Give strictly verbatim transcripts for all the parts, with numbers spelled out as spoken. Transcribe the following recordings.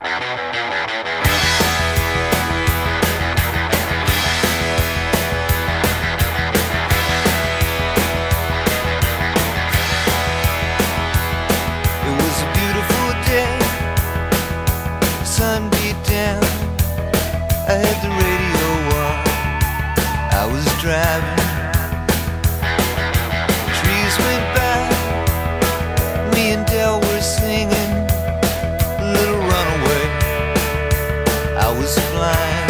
Sun beat down, I had the radio on, I was driving. Trees went by, me and Del were singing a little runaway. I was flying,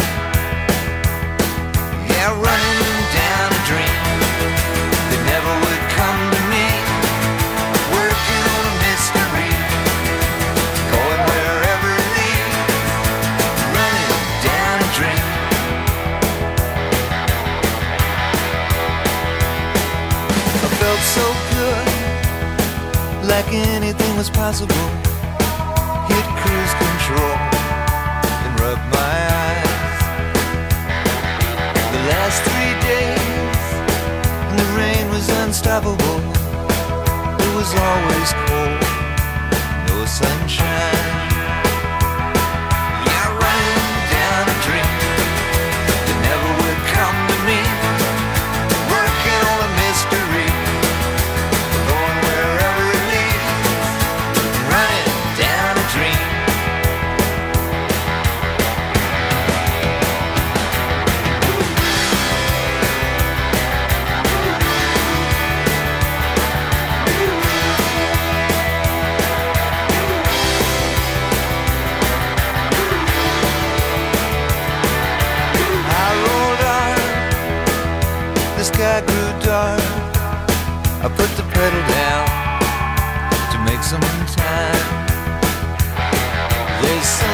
yeah, running down a dream that never would come to me, working on a mystery, going wherever it leads, running down a dream. I felt so good, like anything was possible. Hit cruise control and rub my eyes. The last three days, and the rain was unstoppable. It was always cold, no sunshine. Yeah, running down a dream that never would come to me, working on a mystery, going wherever it leads, running down a dream. I rolled on, the sky grew dark. I put the pedal down to make some time. There's some